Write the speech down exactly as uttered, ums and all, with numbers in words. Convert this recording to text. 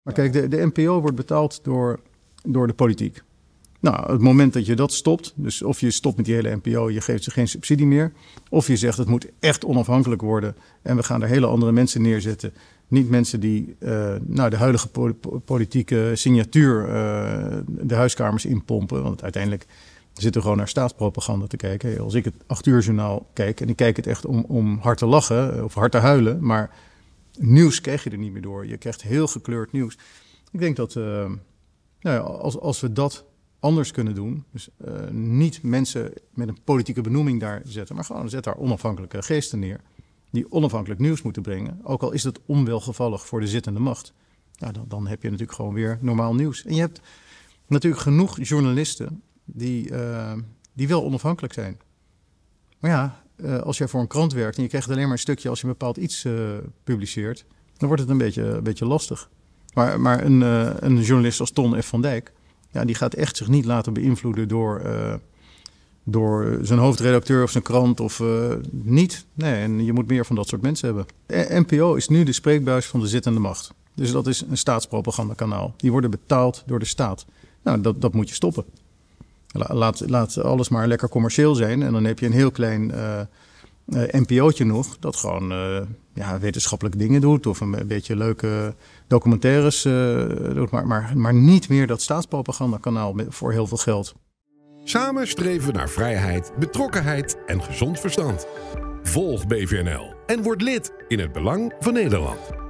Maar kijk, de, de N P O wordt betaald door, door de politiek. Nou, het moment dat je dat stopt, dus of je stopt met die hele N P O, je geeft ze geen subsidie meer. Of je zegt het moet echt onafhankelijk worden en we gaan er hele andere mensen neerzetten. Niet mensen die uh, nou, de huidige po- politieke signatuur uh, de huiskamers inpompen. Want uiteindelijk zitten we gewoon naar staatspropaganda te kijken. Als ik het acht uur journaal kijk en ik kijk het echt om, om hard te lachen of hard te huilen. Maar nieuws krijg je er niet meer door. Je krijgt heel gekleurd nieuws. Ik denk dat uh, nou ja, als, als we dat anders kunnen doen. Dus uh, niet mensen met een politieke benoeming daar zetten. Maar gewoon zet daar onafhankelijke geesten neer. Die onafhankelijk nieuws moeten brengen. Ook al is dat onwelgevallig voor de zittende macht. Nou, dan, dan heb je natuurlijk gewoon weer normaal nieuws. En je hebt natuurlijk genoeg journalisten die, uh, die wel onafhankelijk zijn. Maar ja, uh, als jij voor een krant werkt en je krijgt alleen maar een stukje als je een bepaald iets uh, publiceert, dan wordt het een beetje, een beetje lastig. Maar, maar een, uh, een journalist als Ton F. van Dijk, ja, die gaat echt zich niet laten beïnvloeden door, uh, door zijn hoofdredacteur of zijn krant of uh, niet. Nee, en je moet meer van dat soort mensen hebben. N P O is nu de spreekbuis van de zittende macht. Dus dat is een staatspropagandakanaal. Die worden betaald door de staat. Nou, dat, dat moet je stoppen. Laat, laat alles maar lekker commercieel zijn. En dan heb je een heel klein uh, uh, N P O'tje nog. Dat gewoon uh, ja, wetenschappelijke dingen doet. Of een, een beetje leuke documentaires uh, doet. Maar, maar, maar niet meer dat staatspropagandakanaal voor heel veel geld. Samen streven we naar vrijheid, betrokkenheid en gezond verstand. Volg B V N L en word lid in het belang van Nederland.